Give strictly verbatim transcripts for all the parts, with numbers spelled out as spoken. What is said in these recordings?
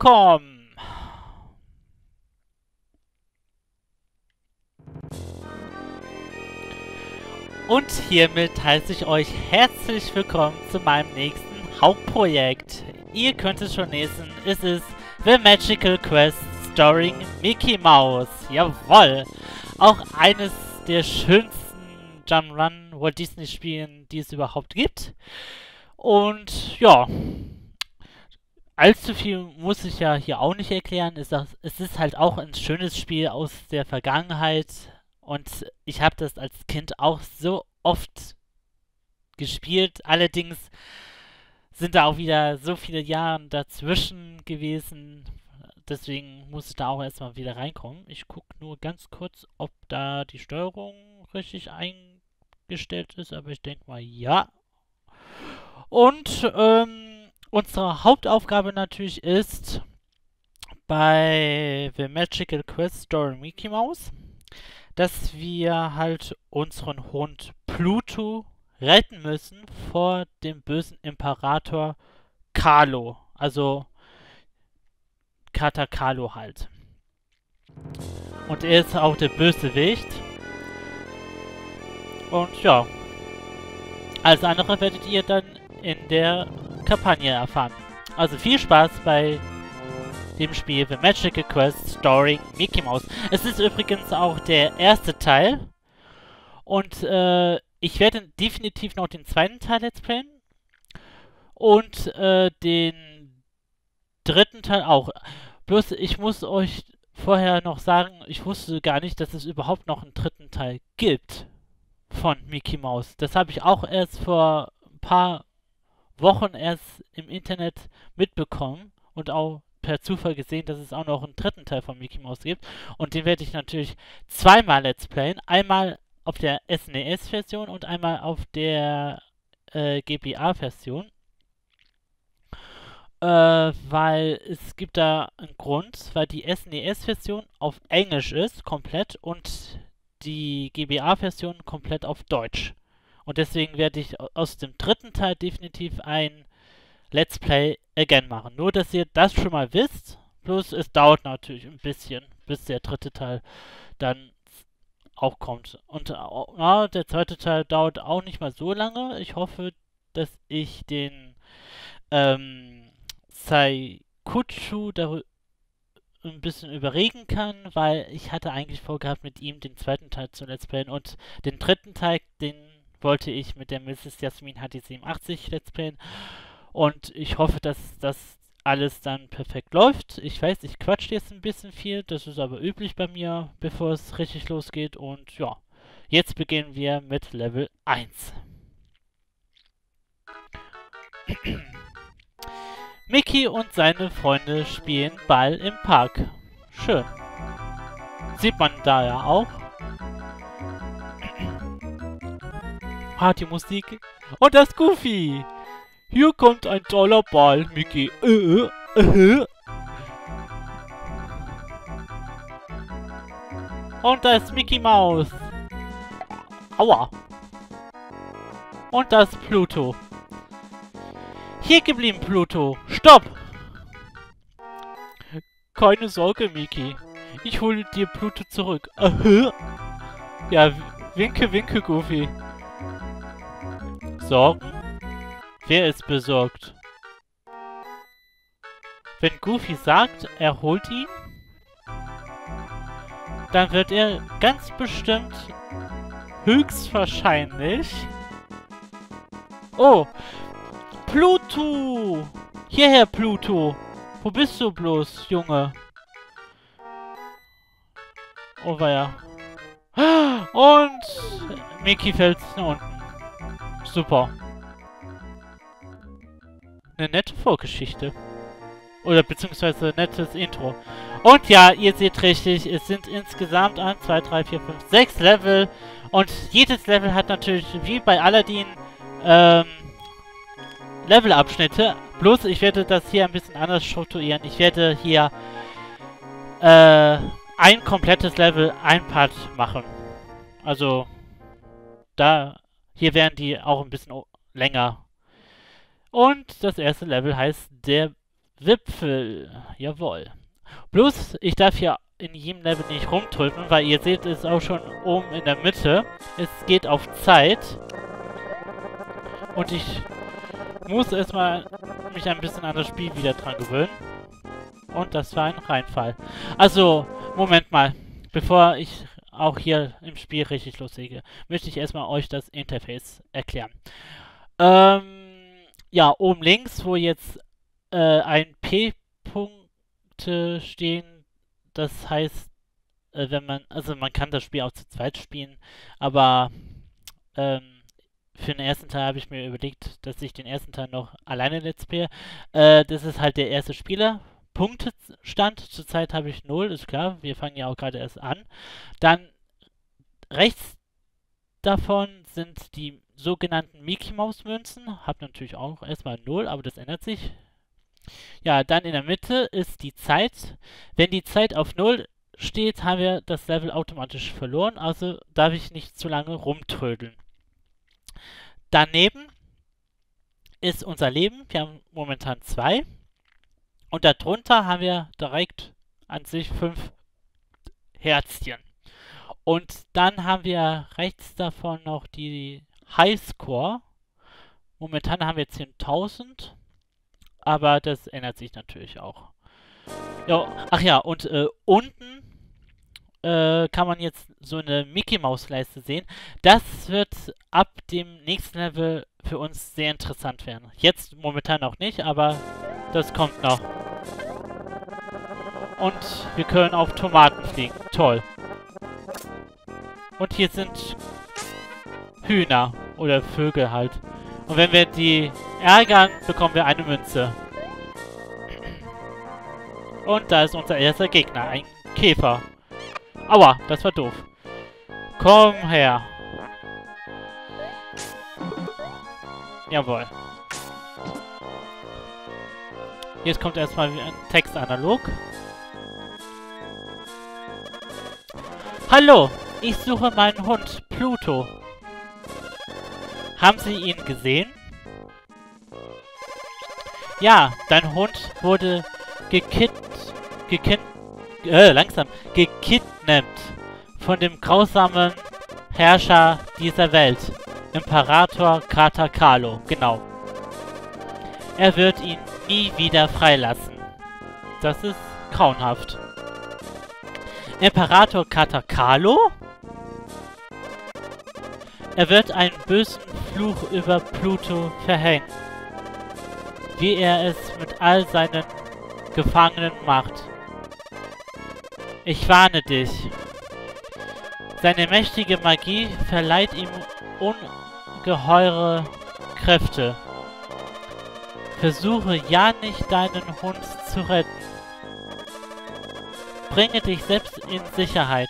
willkommen! Und hiermit heiße ich euch herzlich willkommen zu meinem nächsten Hauptprojekt. Ihr könnt es schon lesen, es ist The Magical Quest starring Mickey Mouse. Jawoll! Auch eines der schönsten Jump'n'Run Walt Disney Spielen, die es überhaupt gibt. Und ja, allzu viel muss ich ja hier auch nicht erklären. Es ist halt auch ein schönes Spiel aus der Vergangenheit. Und ich habe das als Kind auch so oft gespielt. Allerdings sind da auch wieder so viele Jahre dazwischen gewesen. Deswegen muss ich da auch erstmal wieder reinkommen. Ich gucke nur ganz kurz, ob da die Steuerung richtig eingestellt ist. Aber ich denke mal, ja. Und ähm, unsere Hauptaufgabe natürlich ist bei The Magical Quest Story Mickey Mouse, dass wir halt unseren Hund Pluto retten müssen vor dem bösen Imperator Carlo. Also Kater Carlo halt. Und er ist auch der Bösewicht. Und ja, alles andere werdet ihr dann in der Kampagne erfahren. Also viel Spaß bei dem Spiel The Magical Quest starring Mickey Mouse. Es ist übrigens auch der erste Teil. Und äh, ich werde definitiv noch den zweiten Teil Let's Playen. Und äh, den dritten Teil auch. Bloß ich muss euch vorher noch sagen, ich wusste gar nicht, dass es überhaupt noch einen dritten Teil gibt von Mickey Mouse. Das habe ich auch erst vor ein paar Wochen erst im Internet mitbekommen und auch per Zufall gesehen, dass es auch noch einen dritten Teil von Mickey Mouse gibt. Und den werde ich natürlich zweimal Let's Playen. Einmal auf der S N E S-Version und einmal auf der äh, G B A-Version. Äh, weil es gibt da einen Grund, weil die S N E S-Version auf Englisch ist, komplett, und die G B A-Version komplett auf Deutsch. Und deswegen werde ich aus dem dritten Teil definitiv ein Let's Play again machen. Nur, dass ihr das schon mal wisst. Bloß es dauert natürlich ein bisschen, bis der dritte Teil dann auch kommt. Und ja, der zweite Teil dauert auch nicht mal so lange. Ich hoffe, dass ich den ähm, Saikuchu darüber ein bisschen überreden kann, weil ich hatte eigentlich vorgehabt, mit ihm den zweiten Teil zu Let's Playen, und den dritten Teil, den wollte ich mit der Misses Jasmin H D siebenundachtzig Let's Playen. Und ich hoffe, dass das alles dann perfekt läuft. Ich weiß, ich quatsche jetzt ein bisschen viel, das ist aber üblich bei mir, bevor es richtig losgeht. Und ja, jetzt beginnen wir mit Level eins. Mickey und seine Freunde spielen Ball im Park. Schön. Sieht man da ja auch. Ah, die Musik. Und das Goofy. Hier kommt ein toller Ball, Mickey. Äh, äh. Und da ist Mickey Mouse. Aua. Und da ist Pluto. Hier geblieben, Pluto. Stopp! Keine Sorge, Mickey. Ich hole dir Pluto zurück. Äh. Ja, winke, winke, Goofy. Sorgen? Wer ist besorgt? Wenn Goofy sagt, er holt ihn, dann wird er ganz bestimmt, höchstwahrscheinlich... Oh! Pluto! Hierher, Pluto! Wo bist du bloß, Junge? Oh, weia. Und Mickey fällt nach unten. Super. Eine nette Vorgeschichte. Oder beziehungsweise nettes Intro. Und ja, ihr seht richtig, es sind insgesamt eins, zwei, drei, vier, fünf, sechs Level. Und jedes Level hat natürlich, wie bei Aladdin, ähm, Levelabschnitte. Bloß, ich werde das hier ein bisschen anders strukturieren. Ich werde hier äh, ein komplettes Level, ein Part machen. Also, da, hier werden die auch ein bisschen länger. Und das erste Level heißt der Wipfel. Jawohl. Bloß, ich darf hier in jedem Level nicht rumdrücken, weil ihr seht es auch schon oben in der Mitte. Es geht auf Zeit. Und ich muss erstmal mich ein bisschen an das Spiel wieder dran gewöhnen. Und das war ein Reinfall. Also, Moment mal. Bevor ich auch hier im Spiel richtig loslege, möchte ich erstmal euch das Interface erklären. Ähm, ja, oben links, wo jetzt äh, ein P-Punkte stehen, das heißt, äh, wenn man, also man kann das Spiel auch zu zweit spielen, aber ähm, für den ersten Teil habe ich mir überlegt, dass ich den ersten Teil noch alleine let's play. Äh, das ist halt der erste Spieler. Punktestand, zurzeit habe ich null, ist klar, wir fangen ja auch gerade erst an. Dann rechts davon sind die sogenannten Mickey Maus Münzen, hab natürlich auch erstmal null, aber das ändert sich. Ja, dann in der Mitte ist die Zeit. Wenn die Zeit auf null steht, haben wir das Level automatisch verloren, also darf ich nicht zu lange rumtrödeln. Daneben ist unser Leben, wir haben momentan zwei. Und darunter haben wir direkt an sich fünf Herzchen. Und dann haben wir rechts davon noch die Highscore. Momentan haben wir zehntausend. Aber das ändert sich natürlich auch. Jo, ach ja, und äh, unten äh, kann man jetzt so eine Mickey Maus Leiste sehen. Das wird ab dem nächsten Level für uns sehr interessant werden. Jetzt momentan noch nicht, aber das kommt noch. Und wir können auf Tomaten fliegen. Toll. Und hier sind Hühner oder Vögel halt. Und wenn wir die ärgern, bekommen wir eine Münze. Und da ist unser erster Gegner, ein Käfer. Aua, das war doof. Komm her. Jawohl. Jetzt kommt erstmal ein Textanalog. Hallo, ich suche meinen Hund, Pluto. Haben Sie ihn gesehen? Ja, dein Hund wurde gekid... gekid... äh, langsam. gekidnappt von dem grausamen Herrscher dieser Welt, Imperator Katakalo, genau. Er wird ihn nie wieder freilassen. Das ist grauenhaft. Imperator Katakalo? Er wird einen bösen Fluch über Pluto verhängen. Wie er es mit all seinen Gefangenen macht. Ich warne dich. Seine mächtige Magie verleiht ihm ungeheure Kräfte. Versuche ja nicht, deinen Hund zu retten. Bringe dich selbst in Sicherheit.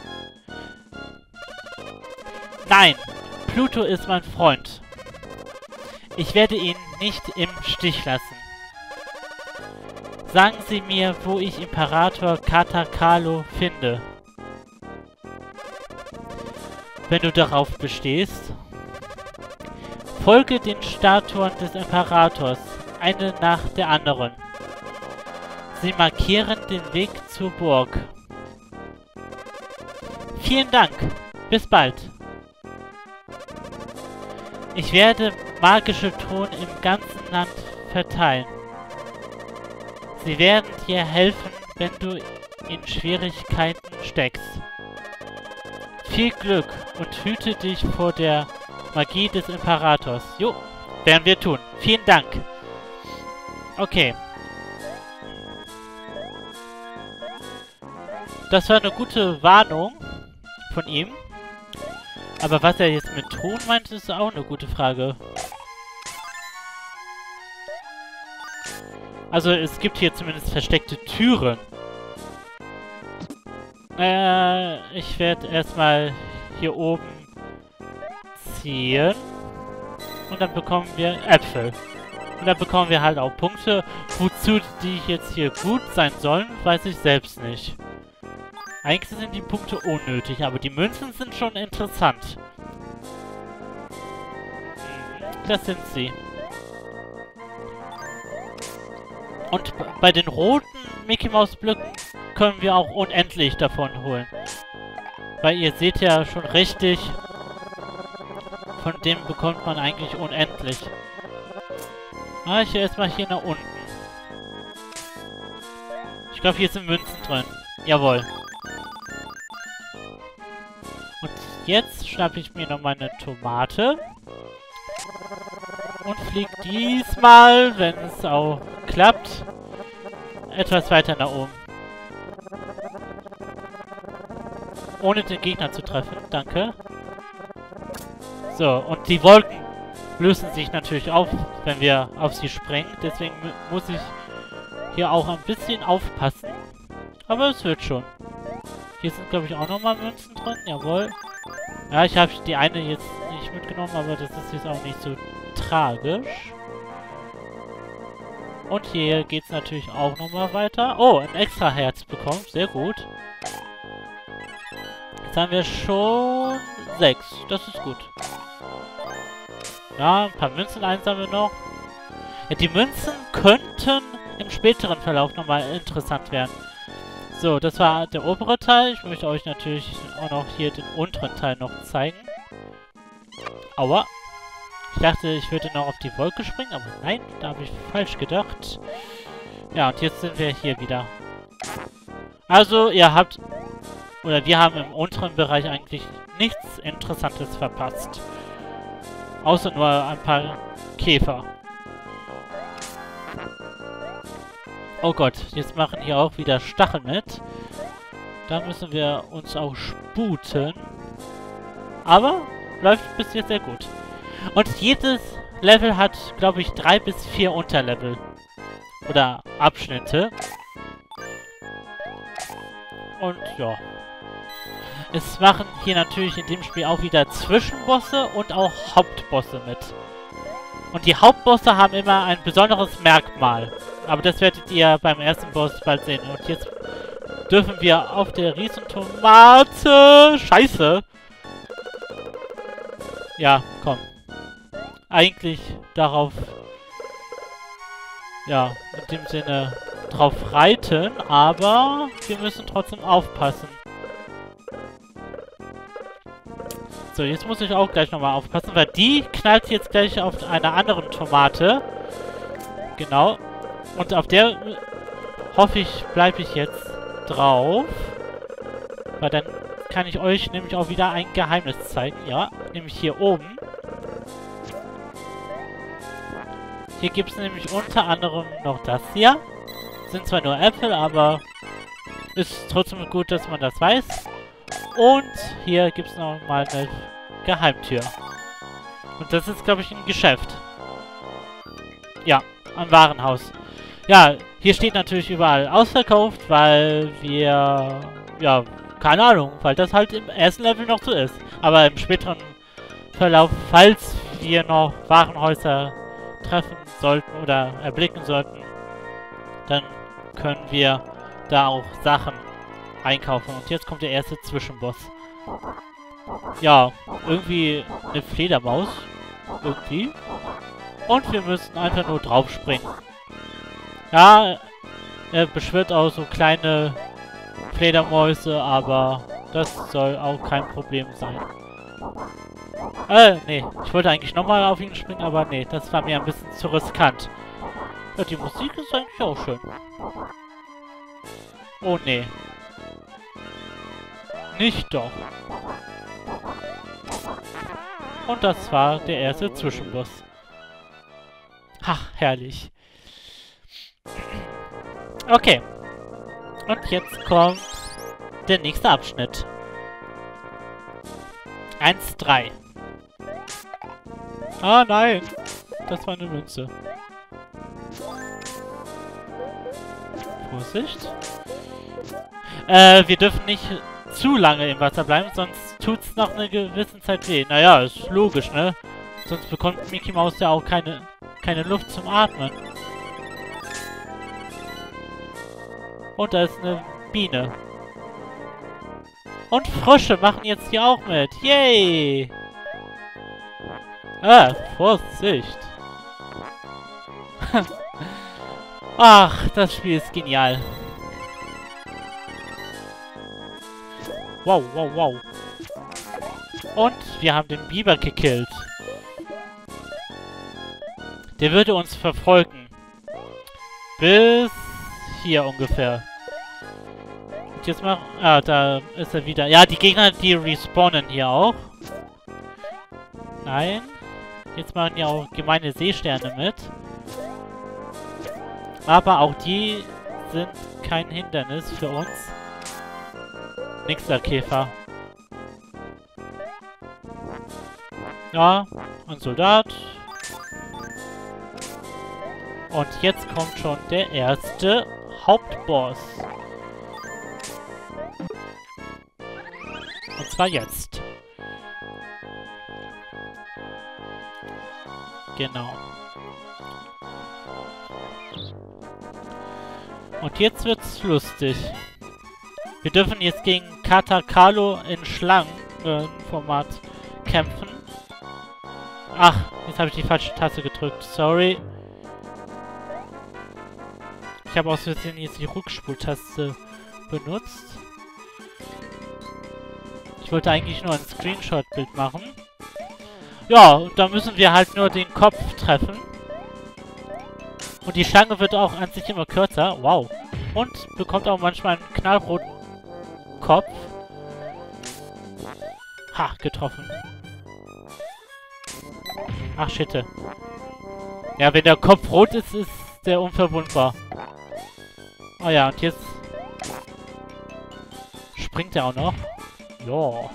Nein, Pluto ist mein Freund. Ich werde ihn nicht im Stich lassen. Sagen Sie mir, wo ich Imperator Katakalo finde. Wenn du darauf bestehst, folge den Statuen des Imperators, eine nach der anderen. Sie markieren den Weg zur Burg. Vielen Dank. Bis bald. Ich werde magische Thron im ganzen Land verteilen. Sie werden dir helfen, wenn du in Schwierigkeiten steckst. Viel Glück und hüte dich vor der Magie des Imperators. Jo, werden wir tun. Vielen Dank. Okay. Das war eine gute Warnung von ihm. Aber was er jetzt mit Thron meint, ist auch eine gute Frage. Also es gibt hier zumindest versteckte Türen. Äh, ich werde erstmal hier oben ziehen. Und dann bekommen wir Äpfel. Und dann bekommen wir halt auch Punkte. Wozu die jetzt hier gut sein sollen, weiß ich selbst nicht. Eigentlich sind die Punkte unnötig, aber die Münzen sind schon interessant. Das sind sie. Und bei den roten Mickey Maus Blöcken können wir auch unendlich davon holen. Weil ihr seht ja schon richtig, von dem bekommt man eigentlich unendlich. Ah, ich gehe erstmal hier nach unten. Ich glaube, hier sind Münzen drin. Jawohl. Und jetzt schnappe ich mir noch meine Tomate. Und fliege diesmal, wenn es auch klappt, etwas weiter nach oben. Ohne den Gegner zu treffen. Danke. So, und die Wolken lösen sich natürlich auf, wenn wir auf sie springen. Deswegen muss ich hier auch ein bisschen aufpassen. Aber es wird schon. Hier sind, glaube ich, auch nochmal Münzen drin. Jawohl. Ja, ich habe die eine jetzt nicht mitgenommen, aber das ist jetzt auch nicht so tragisch. Und hier geht es natürlich auch nochmal weiter. Oh, ein extra Herz bekommen. Sehr gut. Jetzt haben wir schon sechs. Das ist gut. Ja, ein paar Münzen einsammeln noch. Ja, die Münzen könnten im späteren Verlauf nochmal interessant werden. So, das war der obere Teil. Ich möchte euch natürlich auch noch hier den unteren Teil noch zeigen. Aua. Ich dachte, ich würde noch auf die Wolke springen, aber nein, da habe ich falsch gedacht. Ja, und jetzt sind wir hier wieder. Also, ihr habt, oder wir haben im unteren Bereich eigentlich nichts Interessantes verpasst. Außer nur ein paar Käfer. Oh Gott, jetzt machen hier auch wieder Stacheln mit. Da müssen wir uns auch sputen. Aber läuft bis jetzt sehr gut. Und jedes Level hat, glaube ich, drei bis vier Unterlevel. Oder Abschnitte. Und ja. Es machen hier natürlich in dem Spiel auch wieder Zwischenbosse und auch Hauptbosse mit. Und die Hauptbosse haben immer ein besonderes Merkmal. Aber das werdet ihr beim ersten Boss bald sehen. Und jetzt dürfen wir auf der Riesentomate... Scheiße! Ja, komm. Eigentlich darauf... Ja, in dem Sinne drauf reiten. Aber wir müssen trotzdem aufpassen. So, jetzt muss ich auch gleich nochmal aufpassen, weil die knallt jetzt gleich auf einer anderen Tomate. Genau. Und auf der hoffe ich, bleibe ich jetzt drauf. Weil dann kann ich euch nämlich auch wieder ein Geheimnis zeigen. Ja, nämlich hier oben. Hier gibt es nämlich unter anderem noch das hier. Sind zwar nur Äpfel, aber ist trotzdem gut, dass man das weiß. Und hier gibt es noch mal eine Geheimtür. Und das ist, glaube ich, ein Geschäft. Ja, ein Warenhaus. Ja, hier steht natürlich überall ausverkauft, weil wir... Ja, keine Ahnung, weil das halt im ersten Level noch so ist. Aber im späteren Verlauf, falls wir noch Warenhäuser treffen sollten oder erblicken sollten, dann können wir da auch Sachen einkaufen. Und jetzt kommt der erste Zwischenboss. Ja, irgendwie eine Fledermaus. Irgendwie. Und wir müssen einfach nur drauf springen. Ja, er beschwört auch so kleine Fledermäuse, aber das soll auch kein Problem sein. Äh, nee. Ich wollte eigentlich nochmal auf ihn springen, aber nee, das war mir ein bisschen zu riskant. Ja, die Musik ist eigentlich auch schön. Oh, nee. Nicht doch. Und das war der erste Zwischenboss. Ach, herrlich. Okay. Und jetzt kommt der nächste Abschnitt. eins drei. Ah, nein. Das war eine Münze. Vorsicht. Äh, wir dürfen nicht zu lange im Wasser bleiben, sonst tut's nach einer gewissen Zeit weh. Naja, ist logisch, ne? Sonst bekommt Mickey Maus ja auch keine, keine Luft zum Atmen. Und da ist eine Biene. Und Frösche machen jetzt hier auch mit. Yay! Ah, Vorsicht. Ach, das Spiel ist genial. Wow, wow, wow. Und wir haben den Biber gekillt. Der würde uns verfolgen. Bis hier ungefähr. Und jetzt mal... Ah, da ist er wieder. Ja, die Gegner, die respawnen hier auch. Nein. Jetzt machen ja auch gemeine Seesterne mit. Aber auch die sind kein Hindernis für uns. Nächster Käfer. Ja, ein Soldat. Und jetzt kommt schon der erste Hauptboss. Und zwar jetzt. Genau. Und jetzt wird's lustig. Wir dürfen jetzt gegen Katakalo in Schlangenformat äh, kämpfen. Ach, jetzt habe ich die falsche Taste gedrückt. Sorry. Ich habe aus Versehen jetzt die Rückspultaste benutzt. Ich wollte eigentlich nur ein Screenshot-Bild machen. Ja, da müssen wir halt nur den Kopf treffen. Und die Schlange wird auch an sich immer kürzer. Wow. Und bekommt auch manchmal einen knallroten Kopf. Ha, getroffen. Ach, shit. Ja, wenn der Kopf rot ist, ist der unverwundbar. Oh ja, und jetzt springt er auch noch. Ja.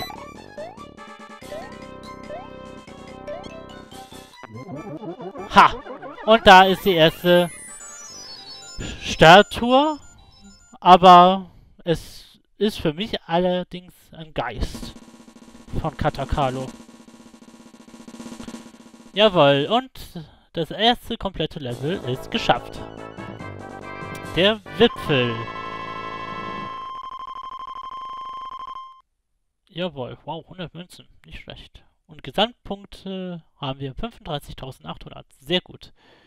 Ha! Und da ist die erste Statue. Aber es ist für mich allerdings ein Geist von Katakalo. Jawohl, und das erste komplette Level ist geschafft. Der Wipfel. Jawohl, wow, hundert Münzen, nicht schlecht. Und Gesamtpunkte haben wir fünfunddreißigtausendachthundert. Sehr gut.